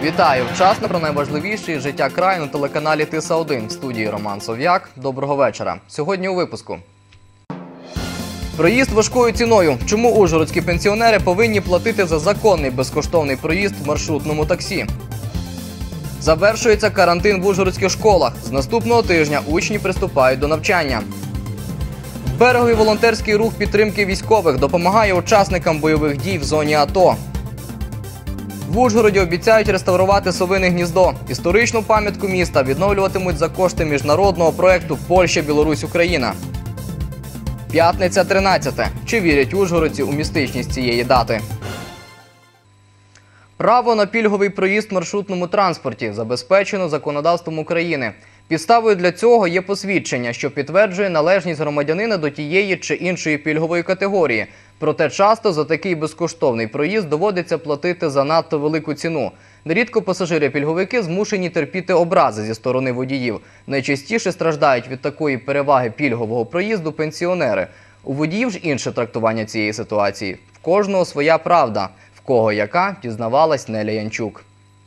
Вітаю! Вчасно про найважливіше життя краю на телеканалі Тиса-1. В студії Роман Сов'як. Доброго вечора. Сьогодні у випуску. Проїзд важкою ціною. Чому ужгородські пенсіонери повинні платити за законний безкоштовний проїзд в маршрутному таксі? Завершується карантин в ужгородських школах. З наступного тижня учні приступають до навчання. Береговий волонтерський рух підтримки військових допомагає учасникам бойових дій в зоні АТО. В Ужгороді обіцяють реставрувати Совине гніздо. Історичну пам'ятку міста відновлюватимуть за кошти міжнародного проєкту «Польща, Білорусь, Україна». П'ятниця 13. Чи вірять ужгородці у містичність цієї дати? Право на пільговий проїзд в маршрутному транспорті забезпечено законодавством України. Підставою для цього є посвідчення, що підтверджує належність громадянина до тієї чи іншої пільгової категорії. Проте часто за такий безкоштовний проїзд доводиться платити занадто велику ціну. Нерідко пасажири-пільговики змушені терпіти образи зі сторони водіїв. Найчастіше страждають від такої переваги пільгового проїзду пенсіонери. У водіїв ж інше трактування цієї ситуації. В кожного своя правда. В кого яка, дізнавалась Неля Янчук.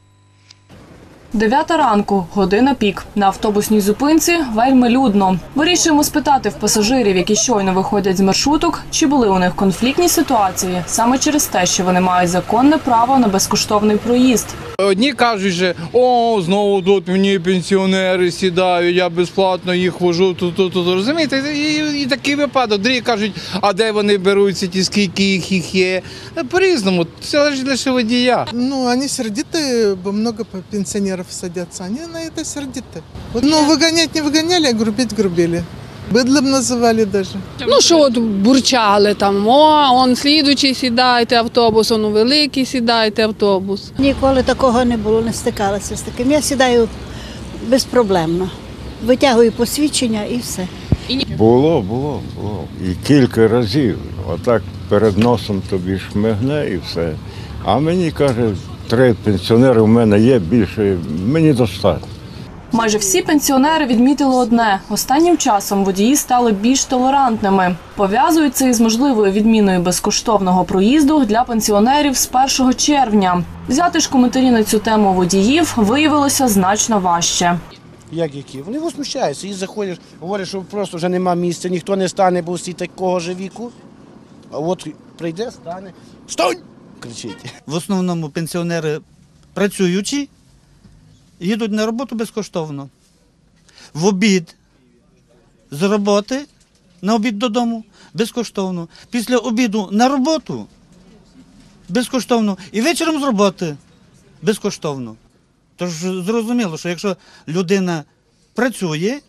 9 ранку, година пік. На автобусній зупинці вельми людно. Вирішуємо спитати в пасажирів, які щойно виходять з маршруток, чи були у них конфліктні ситуації саме через те, що вони мають законне право на безкоштовний проїзд. Одні кажуть, що знову тут мені пенсіонери сідають, я безплатно їх вожу, розумієте? І такий випадок. Другі кажуть, а де вони беруться, ті скільки їх є. По-різному, це залежить лише водія. Они сердиты, много пенсионеров садятся, они на это сердиты. Выгонять не выгоняли, а грубить грубили. Быдлом называли даже. Що от бурчали там, он слідуючий сідайте автобус, он великий сідайте автобус. Ніколи такого не було, не стикалася з таким. Я сідаю безпроблемно. Витягую посвідчення і все. Було. І кілька разів. Отак перед носом тобі шмигне і все. А мені, каже, 3 пенсіонери у мене є, більше мені достатньо. Майже всі пенсіонери відмітили одне – останнім часом водії стали більш толерантними. Пов'язують це із можливою відміною безкоштовного проїзду для пенсіонерів з 1 червня. Взяти ж коментарі на цю тему водіїв виявилося значно важче. Як які? Вони возмущаються, і заходиш, говорять, що просто вже нема місця, ніхто не стане, бо всі такого ж віку. А от прийде, стане, «Стань!» кричить. В основному пенсіонери працюючі, їдуть на роботу безкоштовно. В обід з роботи, на обід додому безкоштовно. Після обіду на роботу безкоштовно. І вечором з роботи безкоштовно. Тож зрозуміло, що якщо людина працює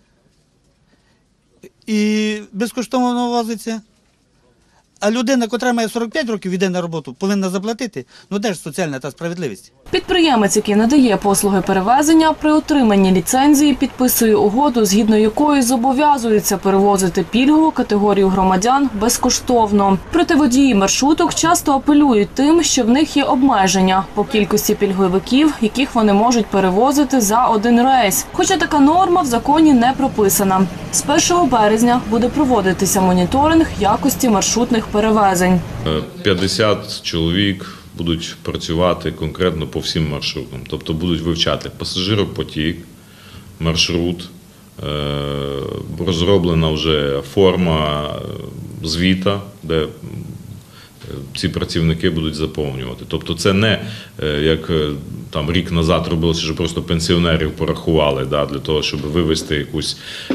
і безкоштовно возиться, а людина, котра має 45 років, йде на роботу, повинна заплатити. Де ж соціальна та справедливість? Підприємець, який надає послуги перевезення, при отриманні ліцензії підписує угоду, згідно якої зобов'язується перевозити пільгову категорію громадян безкоштовно. Проте водії маршруток часто апелюють тим, що в них є обмеження по кількості пільговиків, яких вони можуть перевозити за один рейс. Хоча така норма в законі не прописана. З 1 березня буде проводитися моніторинг якості маршрутних перевезень. 50 чоловік будуть працювати конкретно по всім маршрутам. Тобто будуть вивчати пасажиропотік, маршрут, розроблена вже форма звіта, де ці працівники будуть заповнювати. Тобто це не як там рік назад робилося, що просто пенсіонерів порахували для того, щоб вивести якусь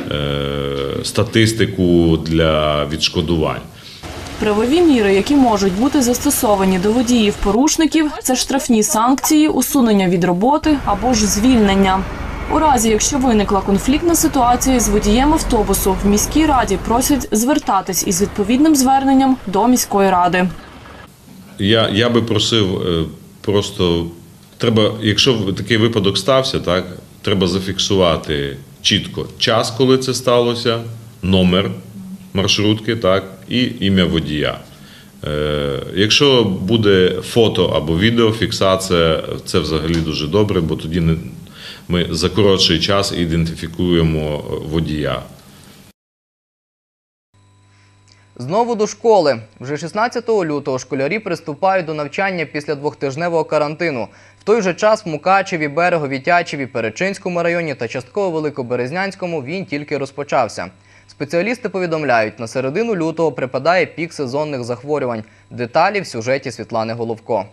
статистику для відшкодувань. Правові міри, які можуть бути застосовані до водіїв-порушників – це штрафні санкції, усунення від роботи або ж звільнення. У разі, якщо виникла конфліктна ситуація з водієм автобусу, в міській раді просять звертатись із відповідним зверненням до міської ради. Я би просив просто, якщо такий випадок стався, треба зафіксувати чітко час, коли це сталося, номер маршрутки, і ім'я водія. Якщо буде фото або відеофіксація, це взагалі дуже добре, бо тоді ми за коротший час ідентифікуємо водія. Знову до школи. Вже 16 лютого школярі приступають до навчання після двохтижневого карантину. В той же час в Мукачеві, Берегові, Тячеві, Перечинському районі та частково Великоберезнянському він тільки розпочався. Спеціалісти повідомляють, на середину лютого припадає пік сезонних захворювань. Деталі в сюжеті Світлани Головко.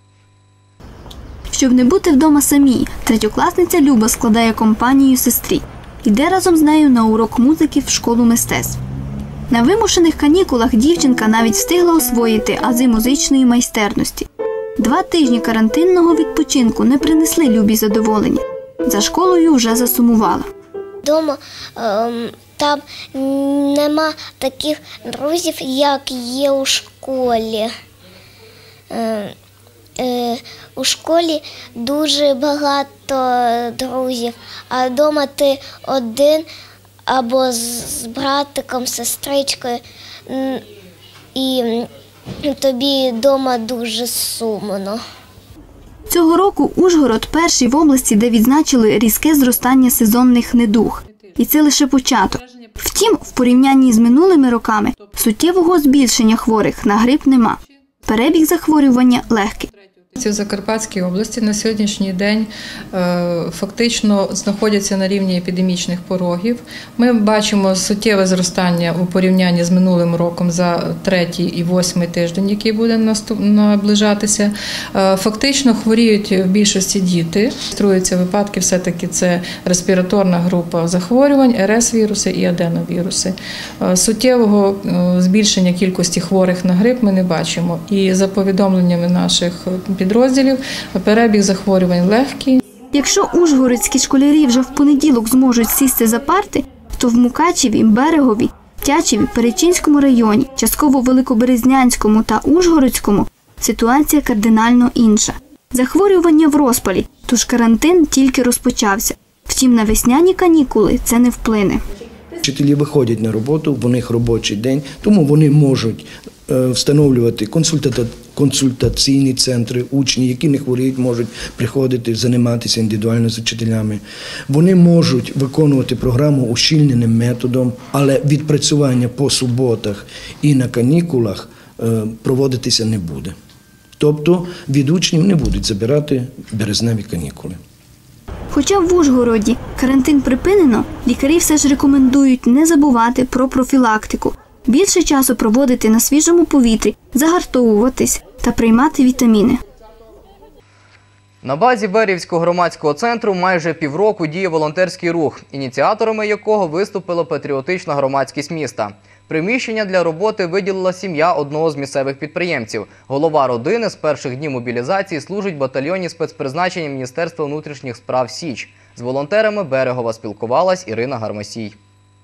Щоб не бути вдома самій, третьокласниця Люба складає компанію сестрі. Йде разом з нею на урок музики в школу мистецтв. На вимушених канікулах дівчинка навіть встигла освоїти ази музичної майстерності. 2 тижні карантинного відпочинку не принесли Любі задоволення. За школою вже засумувала. Дома там нема таких друзів, як є у школі. У школі дуже багато друзів, а вдома ти один або з братиком, сестричкою, і тобі вдома дуже сумно. Цього року Ужгород – перший в області, де відзначили різке зростання сезонних недуг. І це лише початок. Втім, в порівнянні з минулими роками суттєвого збільшення хворих на грип нема. Перебіг захворювання легкий. В Закарпатській області на сьогоднішній день фактично знаходяться на рівні епідемічних порогів. Ми бачимо суттєве зростання у порівнянні з минулим роком за 3-й і 8-й тиждень, який буде наближатися. Фактично хворіють в більшості діти. Реєструються випадки, все-таки це респіраторна група захворювань, РС-віруси і аденовіруси. Суттєвого збільшення кількості хворих на грип ми не бачимо. І за повідомленнями наших підрозділів, перебіг захворювань легкий. Якщо ужгородські школярі вже в понеділок зможуть сісти за парти, то в Мукачеві, Берегові, Тячеві, Перечинському районі, частково Великоберезнянському та Ужгородському ситуація кардинально інша. Захворювання в розпалі, тож карантин тільки розпочався. Втім, на весняні канікули це не вплине. Вчителі виходять на роботу, в них робочий день, тому вони можуть встановлювати консультаційні центри, учні, які не хворіють, можуть приходити, займатися індивідуально з вчителями. Вони можуть виконувати програму ущільненим методом, але відпрацювання по суботах і на канікулах проводитися не буде. Тобто від учнів не будуть забирати березневі канікули. Хоча в Ужгороді карантин припинено, лікарі все ж рекомендують не забувати про профілактику, більше часу проводити на свіжому повітрі, загартовуватись та приймати вітаміни. На базі Берівського громадського центру майже півроку діє волонтерський рух, ініціаторами якого виступила патріотична громадськість міста. Приміщення для роботи виділила сім'я одного з місцевих підприємців. Голова родини з перших днів мобілізації служить в батальйоні спецпризначення Міністерства внутрішніх справ «Січ». З волонтерами Берегова спілкувалась Ірина Гармасій.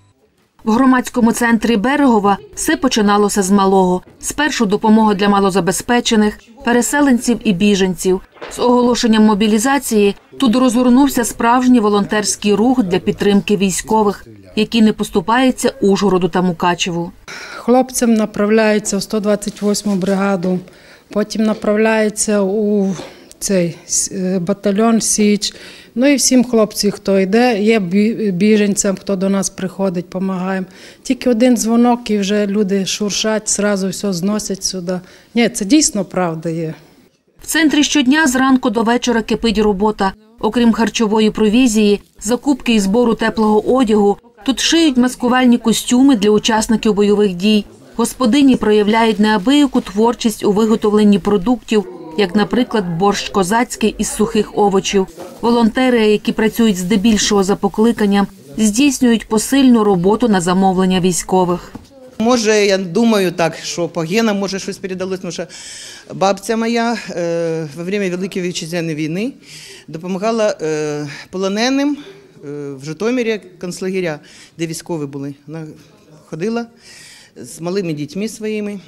В громадському центрі Берегова все починалося з малого. Спершу допомога для малозабезпечених, переселенців і біженців. З оголошенням мобілізації тут розгорнувся справжній волонтерський рух для підтримки військових, які не поступаються Ужгороду та Мукачеву. Хлопцям направляються в 128-му бригаду, потім направляються у цей батальйон «Січ». Ну і всім хлопцям, хто йде, є біженцям, хто до нас приходить, допомагаємо. Тільки один дзвонок і вже люди шуршать, зразу все зносять сюди. Ні, це дійсно правда є. В центрі щодня зранку до вечора кипить робота. Окрім харчової провізії, закупки і збору теплого одягу, тут шиють маскувальні костюми для учасників бойових дій. Господині проявляють неабияку творчість у виготовленні продуктів, як, наприклад, борщ козацький із сухих овочів. Волонтери, які працюють здебільшого за покликанням, здійснюють посильну роботу на замовлення військових. Може, я думаю так, що по генам може щось передалось, тому що бабця моя во время Великої Вітчизняної війни допомагала полоненим в Житомирі, концлагеря, де військові були. Вона ходила з малими дітьми своїми,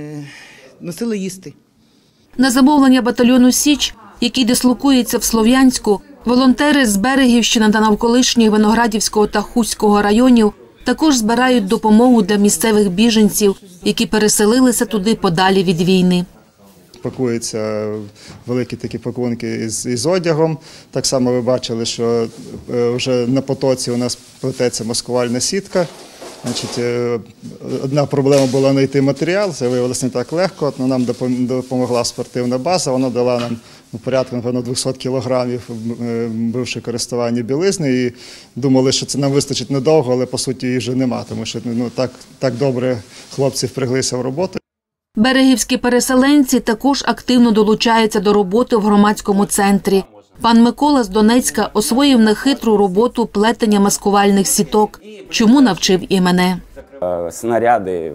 носила їсти. На замовлення батальйону «Січ», який дислокується в Слов'янську, волонтери з Берегівщини та навколишніх Виноградівського та Хуського районів також збирають допомогу для місцевих біженців, які переселилися туди подалі від війни. Пакуються великі такі пакунки із одягом. Так само ви бачили, що вже на потоці у нас плететься маскувальна сітка. Значить, одна проблема була знайти матеріал, це виявилося не так легко. Нам допомогла спортивна база, вона дала нам порядку, напевно, 200 кілограмів бивши користування білизни. І думали, що це нам вистачить недовго, але по суті її вже нема, тому що так добре хлопці впряглися в роботу. Берегівські переселенці також активно долучаються до роботи в громадському центрі. Пан Микола з Донецька освоїв нехитру роботу плетення маскувальних сіток, чому навчив і мене. Снаряди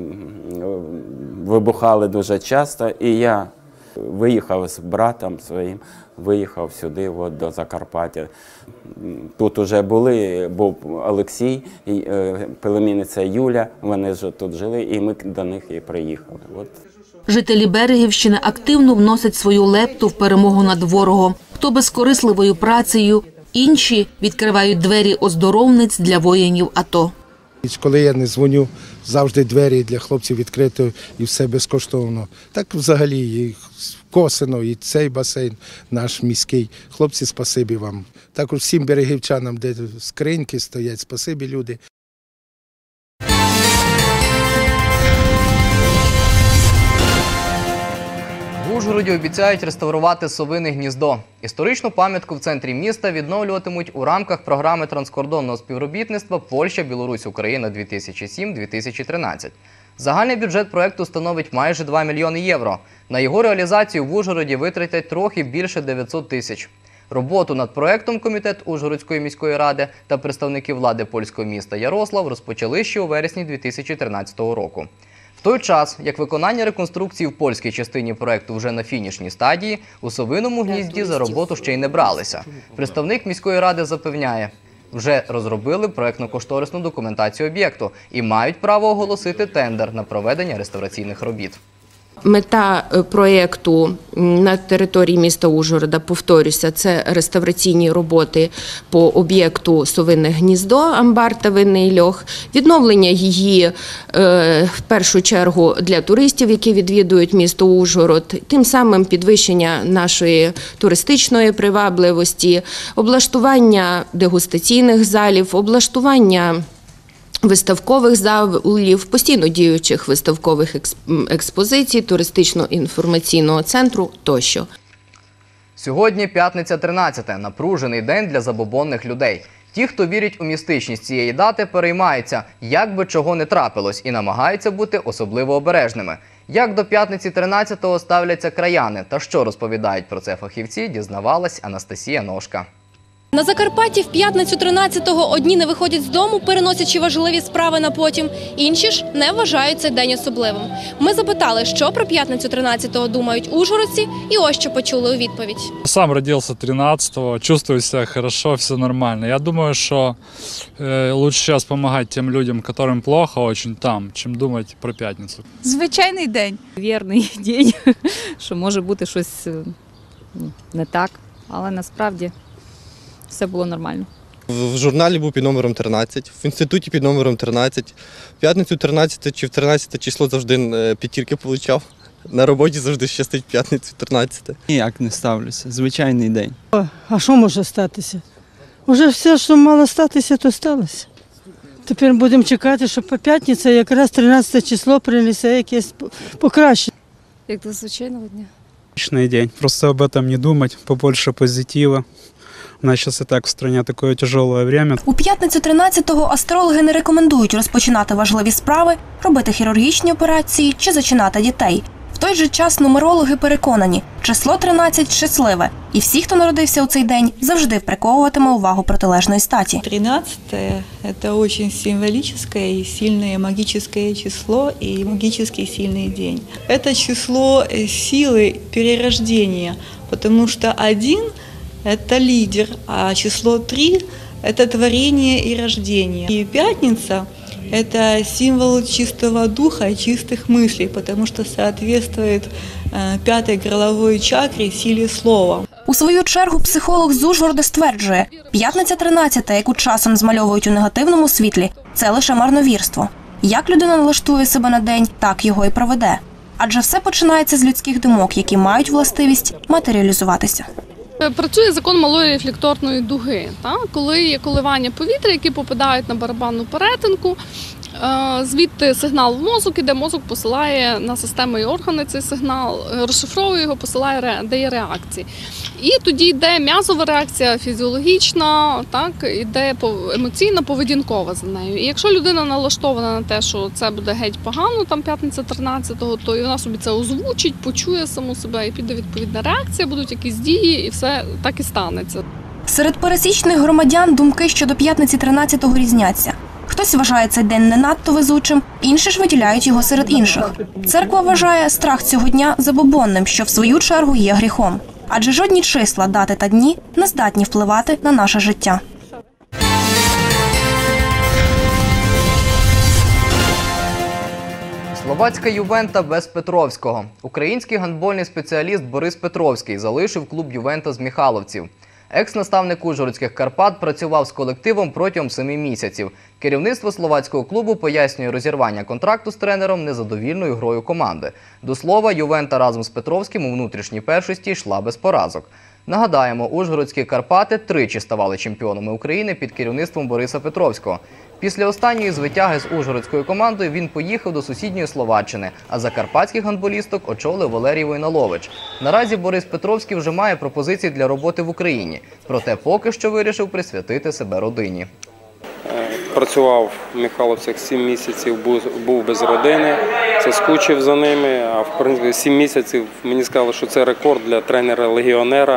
вибухали дуже часто, і я виїхав з братом своїм, виїхав сюди, до Закарпаття. Тут вже був Олексій, племінниця Юля, вони ж тут жили, і ми до них і приїхали. Жителі Берегівщини активно вносять свою лепту в перемогу над ворогом. Хто безкорисливою працею, інші відкривають двері оздоровниць для воїнів АТО. Коли я не дзвоню, завжди двері для хлопців відкрито і все безкоштовно. Так взагалі і Косино, і цей басейн наш міський. Хлопці, спасибі вам. Також всім берегівчанам, де скриньки стоять, спасибі, люди. В Ужгороді обіцяють реставрувати Совине гніздо. Історичну пам'ятку в центрі міста відновлюватимуть у рамках програми транскордонного співробітництва Польща-Білорусь-Україна 2007-2013. Загальний бюджет проєкту становить майже 2 мільйони євро. На його реалізацію в Ужгороді витратять трохи більше 900 тисяч. Роботу над проєктом комітет Ужгородської міської ради та представники влади польського міста Ярослав розпочали ще у вересні 2013 року. В той час, як виконання реконструкції в польській частині проєкту вже на фінішній стадії, у Совиному гнізді за роботу ще й не бралися. Представник міської ради запевняє, вже розробили проєктно-кошторисну документацію об'єкту і мають право оголосити тендер на проведення реставраційних робіт. Мета проєкту на території міста Ужгорода, повторюся, це реставраційні роботи по об'єкту Совине гніздо, амбар та винний льох, відновлення її в першу чергу для туристів, які відвідують місто Ужгород, тим самим підвищення нашої туристичної привабливості, облаштування дегустаційних залів, облаштування виставкових залів, постійно діючих виставкових експозицій, туристично-інформаційного центру тощо. Сьогодні п'ятниця 13-те – напружений день для забобонних людей. Ті, хто вірять у містичність цієї дати, переймаються, як би чого не трапилось, і намагаються бути особливо обережними. Як до п'ятниці 13-го ставляться краяни та що розповідають про це фахівці, дізнавалась Анастасія Ножка. На Закарпатті в п'ятницю 13-го одні не виходять з дому, переносячи важливі справи на потім, інші ж не вважають цей день особливим. Ми запитали, що про п'ятницю 13-го думають ужгородці, і ось що почули у відповідь. Сам родився 13-го, чувствую себе хорошо, все нормально. Я думаю, що лучше зараз допомагати тим людям, яким плохо очень там, чим думати про п'ятницю. Звичайний день. Вірний день, що може бути щось не так, але насправді все було нормально. В журналі був під номером 13, в інституті під номером 13. В п'ятницю 13 чи в 13 число завжди п'ятірки отримав. На роботі завжди щастить п'ятницю 13. Ніяк не ставлюся. Звичайний день. А що може статися? Уже все, що мало статися, то сталося. Тепер будемо чекати, що по п'ятницю якраз 13 число принесе якесь покращення. Як до звичайного дня. Обычный день. Просто об этом не думать, побольше позитива. У нас сейчас и так в стране такое тяжелое время. У п'ятницю 13-го астрологи не рекомендують розпочинати важливі справи, робити хірургічні операції чи зачинати дітей. В той же час нумерологи переконані, число 13 щасливе, і всі, хто народився у цей день, завжди приковуватиме увагу протилежної статі. 13 – це дуже символічне і сильне магічне число, і магічний сильний день. Це число сили перерождення, тому що 1 – это лидер, а число 3 – это творение и рождение. И пятница – это символ чистого духа и чистых мыслей, потому что соответствует 5-й горловой чакре, силе слова. У свою чергу психолог з Ужгорода стверджує, п'ятниця 13-та, яку часом змальовують у негативному світлі, це лише марновірство. Як людина налаштує себе на день, так його і проведе. Адже все починається з людських думок, які мають властивість матеріалізуватися. Працює закон малої рефлекторної дуги, коли є коливання повітря, які попадають на барабанну перетинку, звідти сигнал в мозок іде, мозок посилає на систему і органи цей сигнал, розшифровує його, посилає, дає реакції. І тоді йде м'язова реакція, фізіологічна, так, йде емоційна, поведінкова за нею. І якщо людина налаштована на те, що це буде геть погано, там п'ятниця 13-го, то і вона собі це озвучить, почує саму себе і піде відповідна реакція, будуть якісь дії, і все так і станеться. Серед пересічних громадян думки щодо п'ятниці 13-го різняться. Хтось вважає цей день не надто везучим, інші ж виділяють його серед інших. Церква вважає страх цього дня забобонним, що в свою чергу є гріхом. Адже жодні числа, дати та дні не здатні впливати на наше життя. Словацька «Ювента» без Петровського. Український гандбольний спеціаліст Борис Петровський залишив клуб «Ювента» з Михайловців. Екс-наставник ужгородських «Карпат» працював з колективом протягом 7 місяців. Керівництво словацького клубу пояснює розірвання контракту з тренером незадовільною грою команди. До слова, «Ювента» разом з Петровським у внутрішній першості йшла без поразок. Нагадаємо, ужгородські «Карпати» тричі ставали чемпіонами України під керівництвом Бориса Петровського. Після останньої звитяги з ужгородською командою він поїхав до сусідньої Словаччини, а закарпатських гандболісток очолив Валерій Войналович. Наразі Борис Петровський вже має пропозиції для роботи в Україні, проте поки що вирішив присвятити себе родині. Працював в Михайловцях 7 місяців, був без родини, скучив за ними, а в принципі 7 місяців мені сказали, що це рекорд для тренера-легіонера,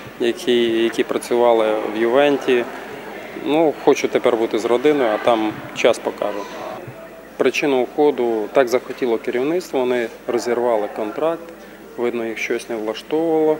які працювали в «Ювенті». Ну, хочу тепер бути з родиною, а там час покаже. Причину уходу так захотіло керівництво, вони розірвали контракт, видно, їх щось не влаштовувало,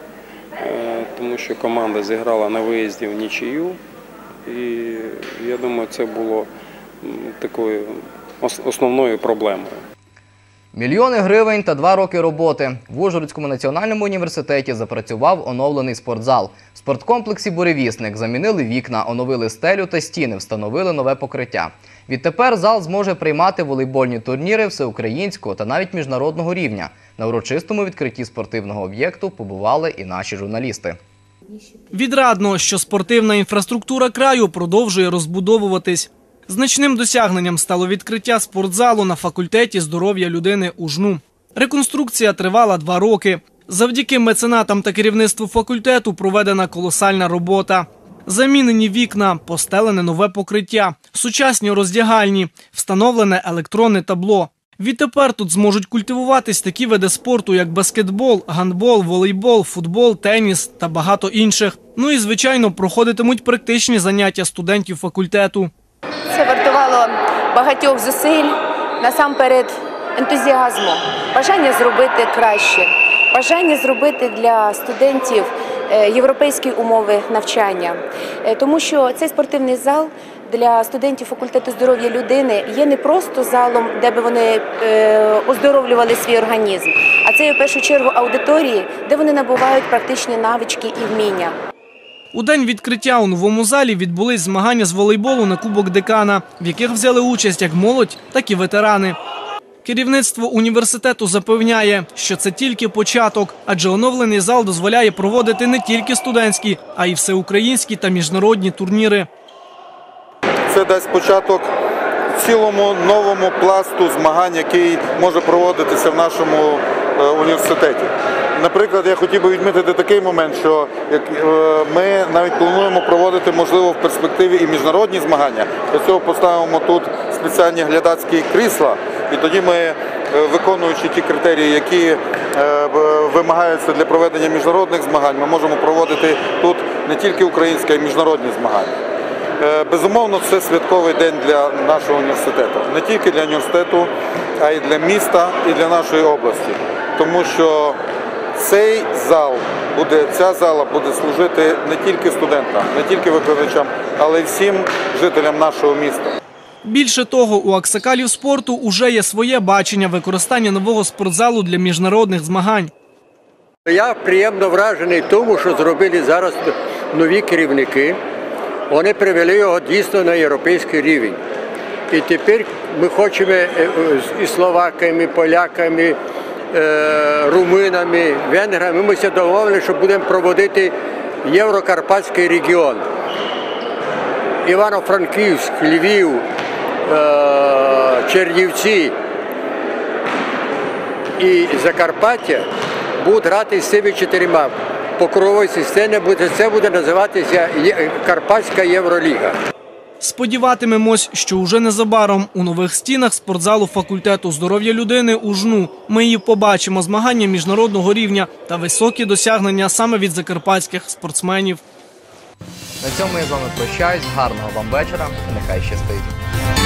тому що команда зіграла на виїзді в нічию. І я думаю, це було такою основною проблемою. Мільйони гривень та 2 роки роботи. В Ужгородському національному університеті запрацював оновлений спортзал. В спорткомплексі «Буревісник» замінили вікна, оновили стелю та стіни, встановили нове покриття. Відтепер зал зможе приймати волейбольні турніри всеукраїнського та навіть міжнародного рівня. На урочистому відкритті спортивного об'єкту побували і наші журналісти. Відрадно, що спортивна інфраструктура краю продовжує розбудовуватись. Значним досягненням стало відкриття спортзалу на факультеті здоров'я людини УЖНУ. Реконструкція тривала 2 роки. Завдяки меценатам та керівництву факультету проведена колосальна робота. Замінені вікна, постелене нове покриття, сучасні роздягальні, встановлене електронне табло. Відтепер тут зможуть культивуватись такі види спорту, як баскетбол, гандбол, волейбол, футбол, теніс та багато інших. Ну і, звичайно, проходитимуть практичні заняття студентів факультету. Це вартувало багатьох зусиль, насамперед ентузіазму, бажання зробити краще, бажання зробити для студентів європейські умови навчання. Тому що цей спортивний зал для студентів факультету здоров'я людини є не просто залом, де би вони оздоровлювали свій організм, а це в першу чергу аудиторії, де вони набувають практичні навички і вміння. У день відкриття у новому залі відбулись змагання з волейболу на Кубок Декана, в яких взяли участь як молодь, так і ветерани. Керівництво університету запевняє, що це тільки початок, адже оновлений зал дозволяє проводити не тільки студентські, а й всеукраїнські та міжнародні турніри. Це дасть початок цілому новому пласту змагань, який може проводитися в нашому університеті. Наприклад, я хотів би відмітити такий момент, що ми навіть плануємо проводити, можливо, в перспективі і міжнародні змагання. Для цього поставимо тут спеціальні глядацькі крісла, і тоді ми, виконуючи ті критерії, які вимагаються для проведення міжнародних змагань, ми можемо проводити тут не тільки українські, а й міжнародні змагання. Безумовно, це святковий день для нашого університету. Не тільки для університету, а й для міста і для нашої області. Тому що ця зала буде служити не тільки студентам, не тільки викладачам, але й всім жителям нашого міста. Більше того, у аксакалів спорту уже є своє бачення використання нового спортзалу для міжнародних змагань. Я приємно вражений тому, що зробили зараз нові керівники. Вони привели його дійсно на європейський рівень. І тепер ми хочемо і словаками, і поляками, румунами, венграми. Ми домовилися, що будемо проводити Єврокарпатський регіон. Івано-Франківськ, Львів, Чернівці і Закарпаття будуть грати з цими 4. По круговій системі це буде називатися Карпатська Євроліга. Сподіватимемось, що уже незабаром у нових стінах спортзалу факультету здоров'я людини у Жну ми її побачимо змагання міжнародного рівня та високі досягнення саме від закарпатських спортсменів. На цьому я з вами прощаюсь. Гарного вам вечора. Нехай щастить.